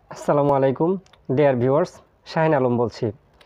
আসসালামু আলাইকুম dear viewers, Shahin Alam বলছি।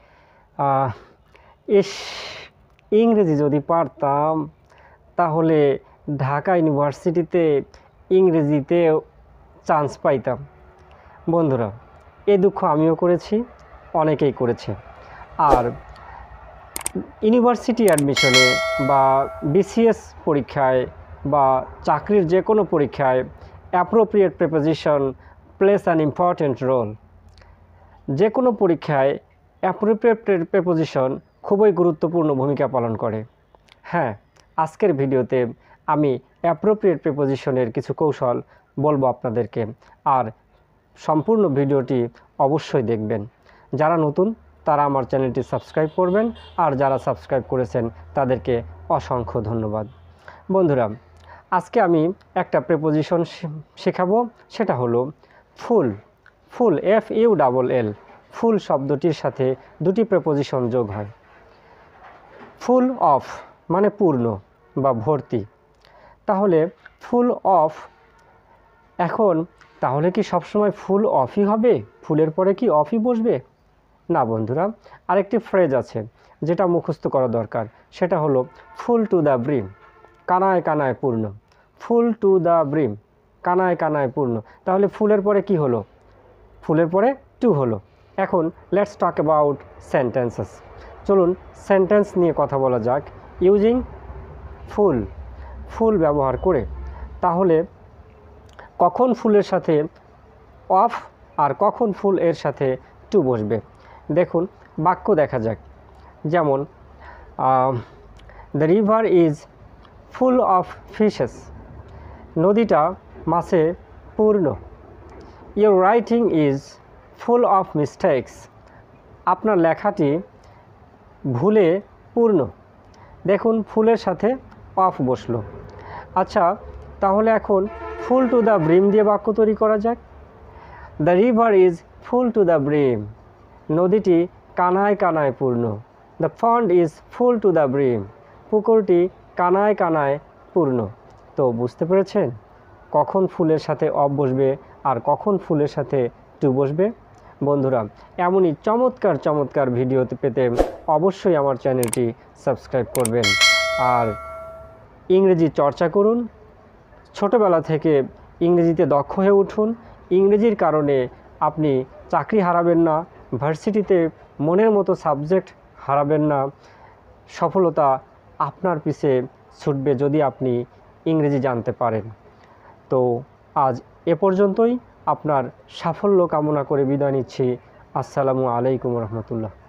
ইস, ইংরেজি যদি পারতাম তাহলে ঢাকা ইউনিভার্সিটিতে ইংরেজিতে চান্স পাইতাম। বন্ধুরা, এই দুঃখ আমিও করেছি, অনেকেই করেছে। আর ইউনিভার্সিটি অ্যাডমিশনে বা বিসিএস পরীক্ষায় বা চাকরির যে কোনো পরীক্ষায় appropriate preposition place an important role. যে কোনো পরীক্ষায় অ্যাপ্রোপ্রিয়েট প্রিপোজিশন খুবই গুরুত্বপূর্ণ ভূমিকা পালন করে। হ্যাঁ, আজকের ভিডিওতে আমি অ্যাপ্রোপ্রিয়েট প্রিপোজিশনের কিছু কৌশল বলবো আপনাদেরকে, আর সম্পূর্ণ ভিডিওটি অবশ্যই দেখবেন। যারা নতুন তারা আমার চ্যানেলটি সাবস্ক্রাইব করবেন, আর যারা সাবস্ক্রাইব করেছেন তাদেরকে অসংখ্য ধন্যবাদ। বন্ধুরা, আজকে আমি একটা প্রিপোজিশন শেখাবো, সেটা হলো ফুল। ফুল, FULL। ফুল শব্দটির সাথে দুটি প্রিপোজিশন যোগ হয়। ফুল অফ মানে পূর্ণ বা ভর্তি। তাহলে ফুল অফ, এখন তাহলে কি সবসময় ফুল অফই হবে? ফুলের পরে কি অফই বসবে? না বন্ধুরা, আরেকটি ফ্রেজ আছে যেটা মুখস্থ করা দরকার, সেটা হলো ফুল টু দ্য ব্রিম, কানায় কানায় পূর্ণ। ফুল টু দ্য ব্রিম, কানায় কানায় পূর্ণ। তাহলে ফুলের পরে কি হলো? ফুলের পরে টু হলো। এখন লেটস টক অ্যাবাউট সেন্টেন্সেস। চলুন সেন্টেন্স নিয়ে কথা বলা যাক ইউজিং ফুল, ফুল ব্যবহার করে। তাহলে কখন ফুলের সাথে অফ আর কখন ফুল এর সাথে টু বসবে, দেখুন বাক্য দেখা যাক। যেমন the river is full of fishes, নদীটা মাছে পূর্ণ। Your writing is full of mistakes, আপনার লেখাটি ভুলে পূর্ণ। দেখুন ফুলের সাথে অফ বসলো। আচ্ছা, তাহলে এখন ফুল টু দ্য ব্রিম দিয়ে বাক্য তৈরি করা যাক। The river is full to the brim, নদীটি কানায় কানায় পূর্ণ। The pond is full to the brim, পুকুরটি কানায় কানায় পূর্ণ। তো বুঝতে পেরেছেন কখন ফুলের সাথে অফ বসবে আর কখন ফুলের সাথে টু বসবে? বন্ধুরা, এমনই চমৎকার চমৎকার ভিডিও পেতে অবশ্যই আমার চ্যানেলটি সাবস্ক্রাইব করবেন, আর ইংরেজি চর্চা করুন। ছোটোবেলা থেকে ইংরেজিতে দক্ষ হয়ে উঠুন। ইংরেজির কারণে আপনি চাকরি হারাবেন না, ভার্সিটিতে মনের মতো সাবজেক্ট হারাবেন না। সফলতা আপনার পিছে ছুটবে যদি আপনি ইংরেজি জানতে পারেন। তো আজ এ পর্যন্তই, আপনার সাফল্য কামনা করে বিদায় নিচ্ছি। আসসালামু আলাইকুম রহমতুল্লাহ।